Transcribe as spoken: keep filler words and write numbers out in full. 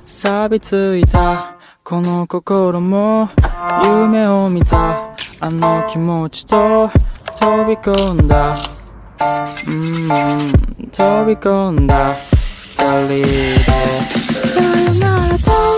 錆びついたこの心も夢を見たあの気持ちと飛び込んだうん飛び込んだ二人でさよならと